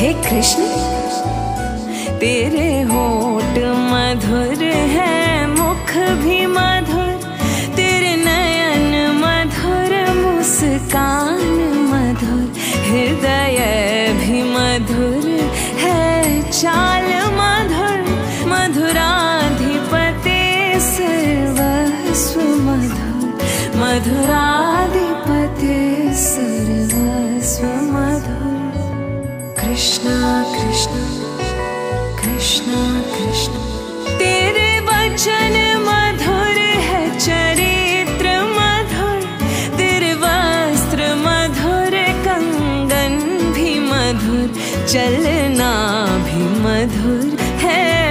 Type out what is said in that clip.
हे कृष्ण तेरे होठ मधुर है, मुख भी मधुर, तेरे नयन मधुर, मुस्कान मधुर, हृदय भी मधुर है, चाल मधुर, मधुराधिपते सर्वस्व मधुर, मधुराधिपते सर्वस्व मधुर। कृष्णा कृष्णा कृष्णा कृष्णा तेरे वचन मधुर है, चरित्र मधुर, तेरे वस्त्र मधुर, कंगन भी मधुर, चलना भी मधुर है,